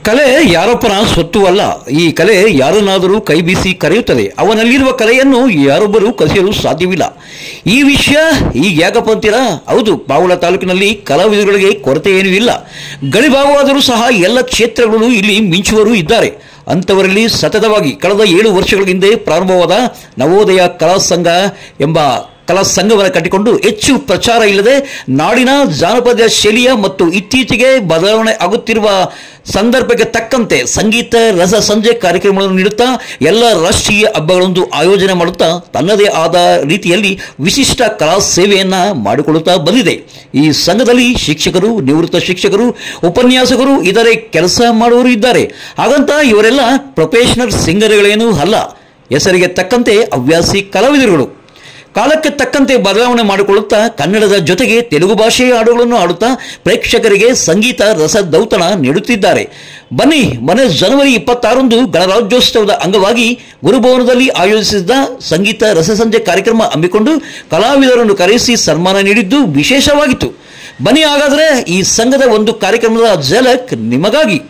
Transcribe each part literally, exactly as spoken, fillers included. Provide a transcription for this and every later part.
ಕಲೆ ಯಾರೊಬ್ಬನ ಸ್ವತ್ತು ಅಲ್ಲ. ಈ ಕಲೆ ಯಾರನ್ನಾದರೂ ಕೈ ಬೀಸಿ ಕರೆಯುತ್ತದೆ. ಅವನಲ್ಲಿರುವ ಕಲೆಯನ್ನು ಯಾರೊಬ್ಬರು ಕಸಿಯಲು ಸಾಧ್ಯವಿಲ್ಲ. ಈ ವಿಷಯ ಈಗ ಯಾಕಪ್ಪ ಅಂತೀರಾ? ಹೌದು, ಪಾವಳ ತಾಲೂಕಿನಲ್ಲಿ ಕಲಾವಿದರುಗಳಿಗೆ ಕೊರತೆ ಏನೂ ಇಲ್ಲ. ಗಡಿಭಾಗವಾದರೂ ಸಹ ಎಲ್ಲ ಕ್ಷೇತ್ರಗಳು ಇಲ್ಲಿ ಮಿಂಚುವರು ಇದ್ದಾರೆ. ಅಂಥವರಲ್ಲಿ ಸತತವಾಗಿ ಕಳೆದ ಏಳು ವರ್ಷಗಳ ಹಿಂದೆ ಪ್ರಾರಂಭವಾದ ನವೋದಯ ಕಲಾ ಸಂಘ ಎಂಬ ಕಲಾ ಸಂಘವನ್ನು ಕಟ್ಟಿಕೊಂಡು ಹೆಚ್ಚು ಪ್ರಚಾರ ಇಲ್ಲದೆ ನಾಡಿನ ಜಾನಪದ ಶೈಲಿಯ ಮತ್ತು ಇತ್ತೀಚೆಗೆ ಬದಲಾವಣೆ ಆಗುತ್ತಿರುವ ಸಂದರ್ಭಕ್ಕೆ ತಕ್ಕಂತೆ ಸಂಗೀತ ರಸ ಸಂಜೆ ಕಾರ್ಯಕ್ರಮಗಳನ್ನು ನೀಡುತ್ತಾ ಎಲ್ಲ ರಾಷ್ಟ್ರೀಯ ಹಬ್ಬಗಳೊಂದು ಆಯೋಜನೆ ಮಾಡುತ್ತಾ ತನ್ನದೇ ಆದ ರೀತಿಯಲ್ಲಿ ವಿಶಿಷ್ಟ ಕಲಾ ಸೇವೆಯನ್ನು ಮಾಡಿಕೊಳ್ಳುತ್ತಾ ಬಂದಿದೆ. ಈ ಸಂಘದಲ್ಲಿ ಶಿಕ್ಷಕರು, ನಿವೃತ್ತ ಶಿಕ್ಷಕರು, ಉಪನ್ಯಾಸಕರು, ಇತರೆ ಕೆಲಸ ಮಾಡುವವರು ಇದ್ದಾರೆ. ಹಾಗಂತ ಇವರೆಲ್ಲ ಪ್ರೊಫೆಷನಲ್ ಸಿಂಗರ್ಗಳೇನೂ ಅಲ್ಲ. ಹೆಸರಿಗೆ ತಕ್ಕಂತೆ ಹವ್ಯಾಸಿ ಕಲಾವಿದರುಗಳು. ಕಾಲಕ್ಕೆ ತಕ್ಕಂತೆ ಬದಲಾವಣೆ ಮಾಡಿಕೊಳ್ಳುತ್ತಾ ಕನ್ನಡದ ಜೊತೆಗೆ ತೆಲುಗು ಭಾಷೆಯ ಹಾಡುಗಳನ್ನು ಹಾಡುತ್ತಾ ಪ್ರೇಕ್ಷಕರಿಗೆ ಸಂಗೀತ ರಸದೌತಣ ನೀಡುತ್ತಿದ್ದಾರೆ. ಬನ್ನಿ, ಮೊನ್ನೆ ಜನವರಿ ಇಪ್ಪತ್ತಾರರಂದು ಗಣರಾಜ್ಯೋತ್ಸವದ ಅಂಗವಾಗಿ ಗುರುಭವನದಲ್ಲಿ ಆಯೋಜಿಸಿದ್ದ ಸಂಗೀತ ರಸಸಂಜೆ ಕಾರ್ಯಕ್ರಮ ಹಮ್ಮಿಕೊಂಡು ಕಲಾವಿದರನ್ನು ಕರೆಸಿ ಸನ್ಮಾನ ನೀಡಿದ್ದು ವಿಶೇಷವಾಗಿತ್ತು. ಬನ್ನಿ, ಹಾಗಾದರೆ ಈ ಸಂಘದ ಒಂದು ಕಾರ್ಯಕ್ರಮದ ಝಲಕ್ ನಿಮಗಾಗಿ.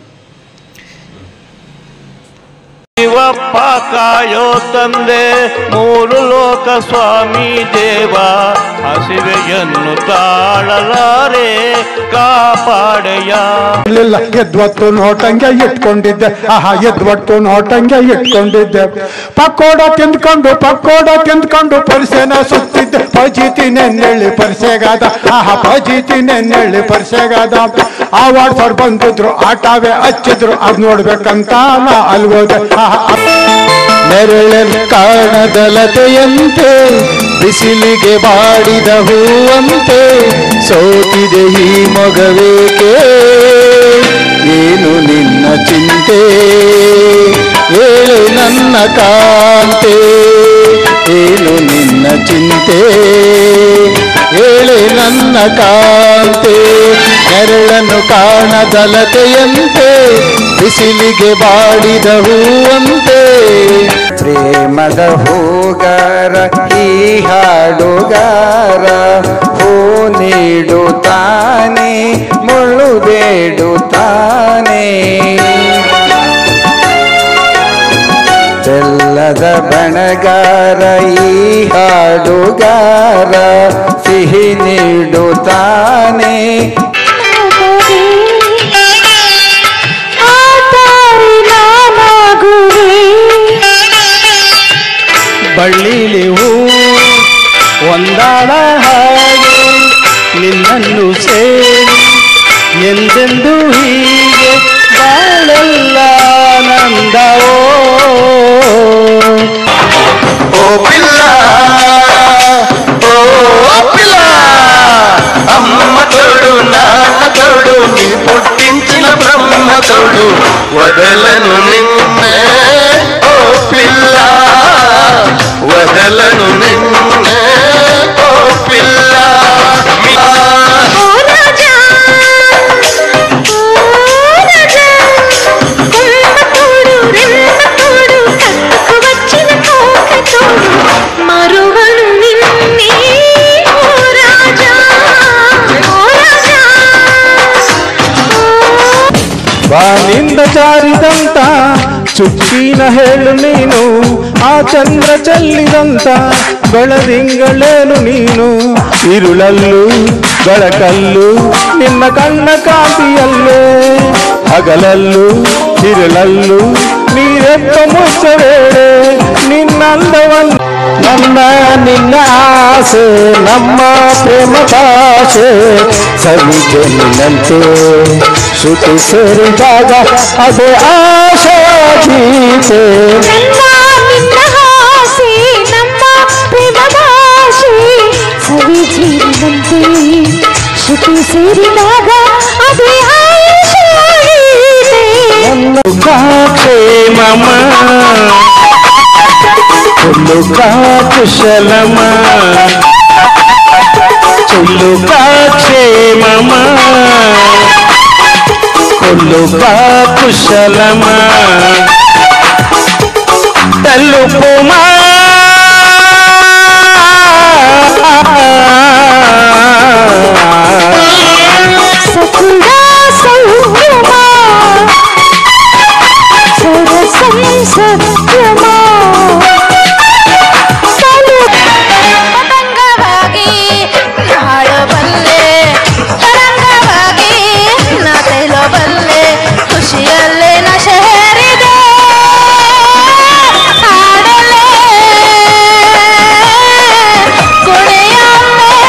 ಶಿವಪ್ಪ ಕಾಯೋ ತಂದೆ, ಮೂರು ಲೋಕ ಸ್ವಾಮಿ ದೇವ, ಹಸಿವೆಯನ್ನು ತಾಳಲಾರೆ ಕಾಪಾಡೆಯ. ಇಲ್ಲ ಎದ್ವತ್ತು ನೋಟಂಗೆ ಇಟ್ಕೊಂಡಿದ್ದೆ, ಆಹಾ ಎದ್ವತ್ತು ನೋಟಂಗೆ ಇಟ್ಕೊಂಡಿದ್ದೆ. ಪಕ್ಕೋಡ ತಿಂದ್ಕೊಂಡು ಪಕ್ಕೋಡ ತಿಂದ್ಕೊಂಡು ಪರಿಸೆನ ಸುತ್ತಿದ್ದೆ. ಪಜಿತಿ ನೆನ್ನೆಳ್ಳಿ ಪರಿಸೆಗಾದ, ಆಹಾ ಪಜಿತಿ ನೆನ್ನೆಳ್ಳಿ ಪರಿಸೆಗಾದ. ಆವಾಡ್ ಸರ್ ಬಂದಿದ್ರು, ಆಟವೇ ಹಚ್ಚಿದ್ರು, ಅದ್ ನೋಡ್ಬೇಕಂತ ನಾ ಅಲ್ಗೋದೆ. ನೆರಳನ್ನು ಕಾಣದಲತೆಯಂತೆ, ಬಿಸಿಲಿಗೆ ಬಾಡಿದ ಹೂವಂತೆ, ಸೋತಿದೆ ಈ ಮೊಗವೇಕೆ, ಏನು ನಿನ್ನ ಚಿಂತೆ, ಹೇಳು ನನ್ನ ಕಾಂತೆ, ಏನು ನಿನ್ನ ಚಿಂತೆ, ಹೇಳು ನನ್ನ ಕಾಂತೆ. ನೆರಳನ್ನು ಕಾಣದಲತೆಯಂತೆ, ಬಿಸಿಲಿಗೆ ಬಾಡಿದ ಹೂವಂತೆ. ಪ್ರೇಮದ ಹೂಗಾರ ಈ ಹಾಡುಗಾರ, ಹೂ ನೀಡುತ್ತಾನೆ ಮುಳ್ಳು ಬೇಡುತ್ತಾನೆ. ಬೆಲ್ಲದ ಬಣಗಾರ ಈ ಹಾಡುಗಾರ, ಸಿಹಿ ನೀಡುತ್ತಾನೆ. ಬಳ್ಳಿಲಿ ಹೂ ಒಂದಾಳ ಹಾಗೆ, ನಿನ್ನನ್ನು ಸೇರಿ ಎಂದೆಂದು ಹೀಗೆ ಬಾಳೆಲ್ಲ ನಂದವೋ. ಓ ಪಿಲ್ಲ ಓ ಪಿಲ್ಲ, ಅಮ್ಮ ತೋಡು ನಾನ ತೋಡು, ನೀ ಪುಟ್ಟಿಂಚಿನ ಬ್ರಹ್ಮ ತೋಡು, ವದಲನು ನಿನ್ನೆ ಓ ಪಿಲ್ಲ, ವದಲನು ನಿನ್ನೆ ಓ ಪಿಲ್ಲ. ಬಾನಿಂದ ಜಾರಿದಂತ ಚುಕ್ಕಿನ ಹೇಳು ನೀನು, ಆ ಚಂದ್ರ ಚೆಲ್ಲಿದಂತ ಬೆಳದಿಂಗಳೇನು ನೀನು. ಇರುಳಲ್ಲೂ ಬೆಳಕಲ್ಲೂ ನಿನ್ನ ಕಣ್ಣ ಕಾಂತಿಯಲ್ಲೇ, ಹಗಲಲ್ಲೂ ಇರುಳಲ್ಲೂ ನೀರೆಪ್ಪ ಮುಚ್ಚಬೇಡೆ ನಿನ್ನಂದವನ್ನು. ನನ್ನ ನಿನ್ನ ಆಸೆ ನಮ್ಮ ಪ್ರೇಮ ಭಾಷೆ, ಸವಿಗೆ ನಿನ್ನಂತೆ ಶ್ರುತಿ ಸೇರಿದಾಗ ಅದೇ ಆಶಾ ಗೀತೆ. ಶ್ರುತಿ ಸೇರಿದಾಗ ಅದೇ ಆಶಾ ಗೀತೆ. ಕ್ಷೇಮಮ ಚುಲ್ಲುಕಾ ಕುಶಲಮ, ಚುಲ್ಲುಕಾ ಕ್ಷೇಮಮ, ಕೊಲ್ಲುಕಾ ಕುಶಲಮ, ತಲುಪುಮ ಸಕುಡ ಸೌಖ್ಯಮ, ಸತ್ಯಮಾ ಪತಂಗವಾಗಿ ಹಾಡಬಲ್ಲೆ ತರಂಗವಾಗಿ ನಾ ತೇಲಬಲ್ಲೆ ಖುಷಿಯಲ್ಲೇ ನಶೆ ಹೇರಿದೆ ಹಾಡಲೇ ಕೊನೆಯೊಮ್ಮೆ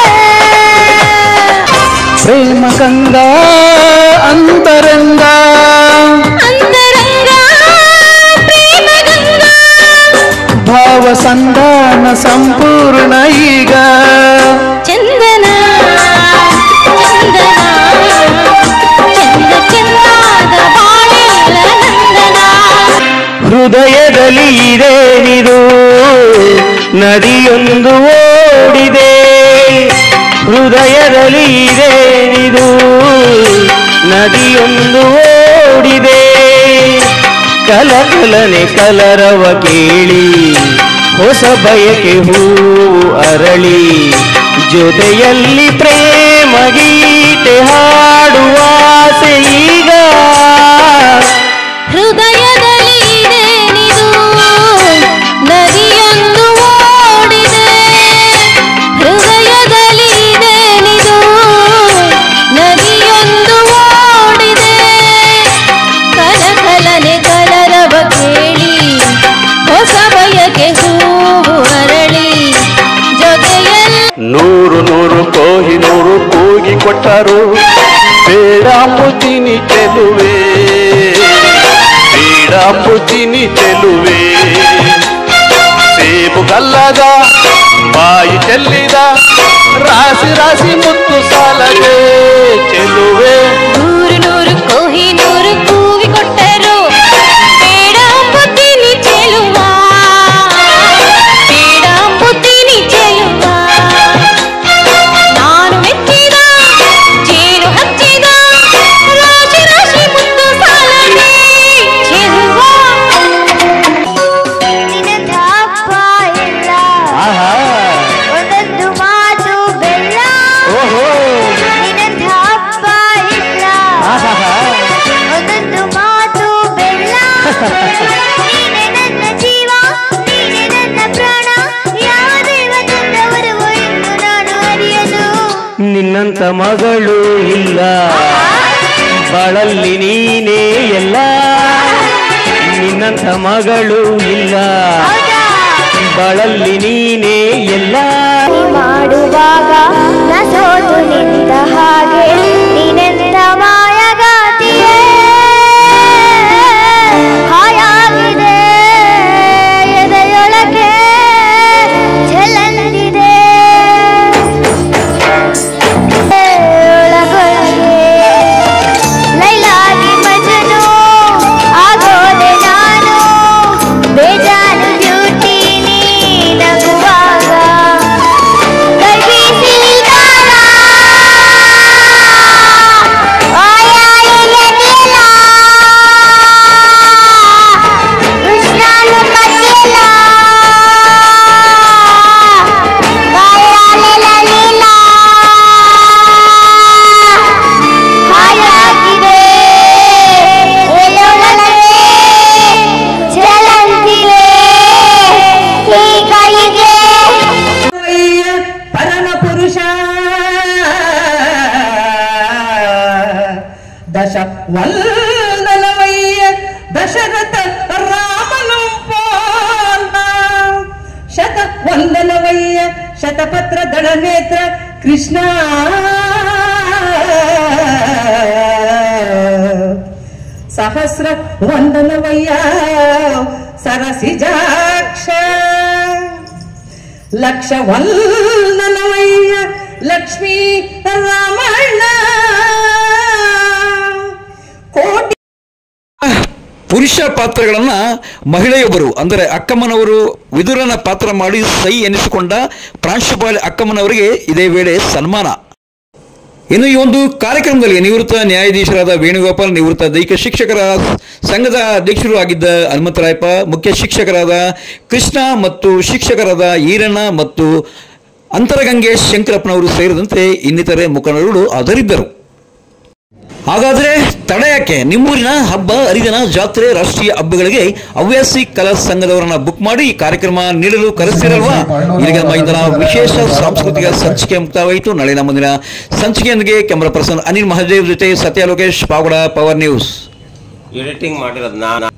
ಪ್ರೇಮ ಕಂದ ಅಂತರಂಗ ಅಂತರಂಗ ಪ್ರೇಮ ಗಂಗಾ ಭಾವ ಸಂಧಾನ ಸಂಪೂರ್ಣ ಈಗ ಚಂದನ ಚಂದನ ಚಂದ ಚಂದಾದ ಬಾಳೆಲ್ಲ ನಂದನ ಹೃದಯದಲ್ಲಿ ಇದೇನಿದು ನದಿಯೊಂದು ಓಡಿದೆ ಹೃದಯದಲ್ಲಿ ಇದೇನಿದು ನದಿಯೊಂದು ಓಡಿದೆ ಕಲಕಲನೆ ಕಲರವ ಕೇಳಿ ಹೊಸ ಬಯಕೆ ಹೂವು ಅರಳಿ ಜೊತೆಯಲ್ಲಿ ಪ್ರೇಮ ಗೀತೆ ಹಾಡುವ ಆಸೆ ಈಗ ಹೃದಯದಲ್ಲಿ ಇದೇನಿದು ನದಿಯೊಂದು ಓಡಿದೆ ಹೃದಯದಲ್ಲಿ ಇದೇನಿದು ನದಿಯೊಂದು ಓಡಿದೆ ಕಲಕಲನೆ ಕಲರವ ಕೇಳಿ ಹೊಸ ಬಯಕೆ ಹೂವು ಅರಳಿ ಜೊತೆಯಲ್ಲಿ ನೂರು ನೂರು ಕೋಹಿ ನೂರು ಕೂಗಿ ಕೊಟ್ಟರು ಬೇಡ ಪುತಿನಿ ಚೆಲುವೆ ಬೇಡ ಪುತಿನಿ ಚೆಲುವೆ ಸೇಬು ಗಲ್ಲದ ಬಾಯಿ ಚೆಲ್ಲಿದ ರಾಶಿ ರಾಶಿ ಮುತ್ತು ಸಾಲದೆ ಚೆಲುವೆ ನೂರು ನೂರು ಕೋಹಿ ನೂರು ಕೂಗಿ ಕೊಟ್ಟರು ಬೇಡ ಬುದ್ಧಿನಿ ಚೆಲುವ ಬೇಡ ಬುದ್ಧಿನಿ ಚೆಲುವ ನಾನು ಮೆಚ್ಚಿದ ಜೇನು ಹಚ್ಚಿದ ರಾಶಿ ರಾಶಿ ಮುತ್ತು ಸಾಲದೆ ಚೆಲುವ ನಿನ್ನ ಹಬ್ಬ ಇಲ್ಲ ಒಂದೊಂದು ಮಾತು ಬೆಲ್ಲ ಓಹೋ ನಿನ್ನ ಹಬ್ಬ ಇಲ್ಲ ಒಂದೊಂದು ಮಾತು ಬೆಲ್ಲ ನೀನೆ ನನ್ನ ಜೀವ ನೀನೆ ನನ್ನ ಪ್ರಾಣ ಯಾವ ದೇವ ತಂದವರವೋ ಎಂದು ನಾನು ಅರಿಯಲು ನಿನ್ನಂತ ಮಗಳು ಇಲ್ಲ ಬಾಳಲ್ಲಿ ನೀನೇ ಎಲ್ಲ ನಿನ್ನಂತ ಮಗಳು ಇಲ್ಲ ಬಾಳಲ್ಲಿ ನೀನೇ ಎಲ್ಲ ಮಾಡುವಾಗ ನ ಸೋತು ನಿಂತ ಹಾಗೆ ನೀನೆಂತ ಮಾಯಗಾತಿಯೇ ಹಾಯಾಗಿದೆ ಎದೆಯೊಳಗೆ ಚೆಲ್ಲಂದಿದೆ ಒಳಗೊಳಗೆ ಲೈಲಾಗಿ ಮಜನು ಆಗೋದೆ ನಾನು ಬೇಜಾನು ಬ್ಯೂಟಿ ನೀ ನಗುವಾಗ ಕೈ ಬೀಸಿದಾಗ ಆಯಾಯಿಲೆದಿಲ್ಲ ಕೃಷ್ಣನು ಕಟ್ಟಿಲ್ಲ ಗಾಯಾಲೆಲಲಿಲ್ಲ ಹಾಯಾಗಿದೆ ಎದೆಯೊಳಗೆ ಚೆಲ್ಲಂದಿದೆ ಹೀಗಾಗಿದೆ ಪರಮ ಪುರುಷ ದಶ ವಂದನವಯ್ಯ ದಶರಥ ರಾಮನು ಪೋಲ್ನ ಶತ ವಂದನವಯ್ಯ ಶತಪತ್ರ ದಳ ನೇತ್ರ ಕೃಷ್ಣ ಸಹಸ್ರ ವಂದನವಯ್ಯ ಸರಸಿಜಾಕ್ಷ ಲಕ್ಷ ವಂದನವಯ್ಯ ಲಕ್ಷ್ಮೀ ರಾಮಣ್ಣ ಕೋಟಿ ಪುರುಷ ಪಾತ್ರಗಳನ್ನ ಮಹಿಳೆಯೊಬ್ಬರು ಅಂದರೆ ಅಕ್ಕಮ್ಮನವರು ವಿದುರನ ಪಾತ್ರ ಮಾಡಿ ಸೈ ಎನಿಸಿಕೊಂಡ ಪ್ರಾಂಶುಪಾಲ ಅಕ್ಕಮ್ಮನವರಿಗೆ ಇದೇ ವೇಳೆ ಸನ್ಮಾನ. ಇನ್ನು ಈ ಒಂದು ಕಾರ್ಯಕ್ರಮದಲ್ಲಿ ನಿವೃತ್ತ ನ್ಯಾಯಾಧೀಶರಾದ ವೇಣುಗೋಪಾಲ್, ನಿವೃತ್ತ ದೈಹಿಕ ಶಿಕ್ಷಕರ ಸಂಘದ ಅಧ್ಯಕ್ಷರು ಆಗಿದ್ದ ಹನುಮಂತರಾಯಪ್ಪ, ಮುಖ್ಯ ಶಿಕ್ಷಕರಾದ ಕೃಷ್ಣ ಮತ್ತು ಶಿಕ್ಷಕರಾದ ಈರಣ್ಣ ಮತ್ತು ಅಂತರಗಂಗೆ ಶಂಕರಪ್ಪನವರು ಸೇರಿದಂತೆ ಇನ್ನಿತರೆ ಮುಖಂಡರು ಹಾಜರಿದ್ದರು. ಹಾಗಾದ್ರೆ ತಡ ಯಾಕೆ? ನಿಮ್ಮೂರಿನ ಹಬ್ಬ ಹರಿದಿನ ಜಾತ್ರೆ ರಾಷ್ಟ್ರೀಯ ಹಬ್ಬಗಳಿಗೆ ಹವ್ಯಾಸಿ ಕಲಾ ಸಂಘದವರನ್ನ ಬುಕ್ ಮಾಡಿ ಕಾರ್ಯಕ್ರಮ ನೀಡಲು ಕರೆಸ್ತಿರಲ್ವಾ? ಈಗ ಮೈದಾನ ವಿಶೇಷ ಸಾಂಸ್ಕೃತಿಕ ಸಂಚಿಕೆ ಮುಕ್ತಾವಾಯಿತು. ನಾಳಿನ ಮುಂದಿನ ಸಂಚಿಕೆಯೊಂದಿಗೆ ಕ್ಯಾಮರಾ ಪರ್ಸನ್ ಅನಿಲ್ ಮಹಾದೇವ್ ಜೊತೆ Satya Lokesh, Pavagada, power news. Editing ಮಾಡಿರೋದು ನಾನು.